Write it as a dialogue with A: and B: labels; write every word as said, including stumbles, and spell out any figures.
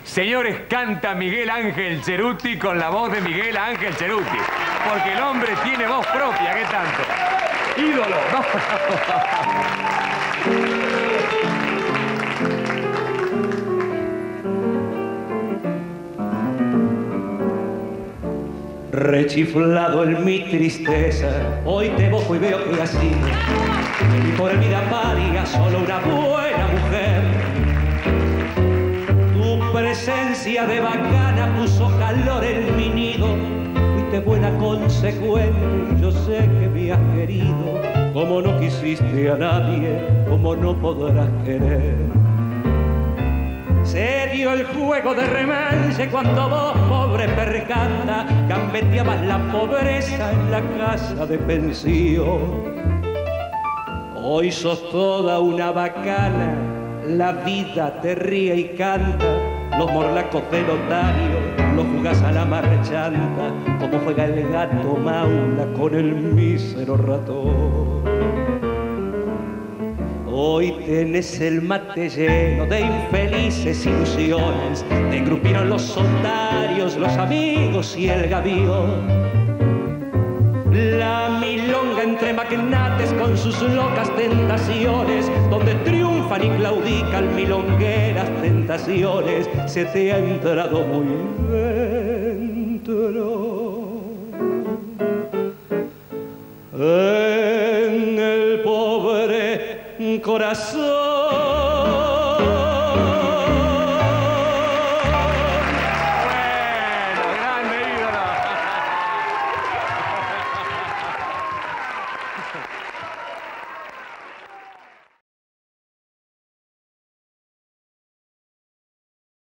A: Señores, canta Miguel Ángel Cerutti con la voz de Miguel Ángel Cerutti. Porque el hombre tiene voz propia, ¿qué tanto? ¡Ídolo!
B: Rechiflado en mi tristeza, hoy te bojo y veo que así y por vida varia solo una buena mujer. Tu presencia de bacana puso calor en mi nido, fuiste buena consecuente y yo sé que me has querido. Como no quisiste a nadie, como no podrás querer. Se dio el juego de remanche cuando vos, pobre percanta, gambeteabas la pobreza en la casa de pensión. Hoy sos toda una bacana, la vida te ríe y canta, los morlacos del otario los jugás a la marchanta, como juega el gato maula con el mísero ratón. Hoy tenés el mate lleno de infelices ilusiones, te engrupieron los sondarios, los amigos y el gavión. La milonga entre magnates con sus locas tentaciones, donde triunfan y claudican milongueras tentaciones, se te ha entrado muy dentro. En el pobre corazón